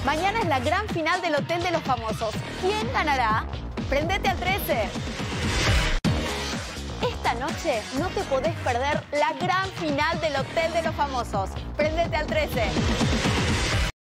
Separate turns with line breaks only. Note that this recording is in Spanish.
Mañana es la gran final del Hotel de los Famosos. ¿Quién ganará? Prendete al 13. Esta noche no te podés perder la gran final del Hotel de los Famosos. Prendete al 13.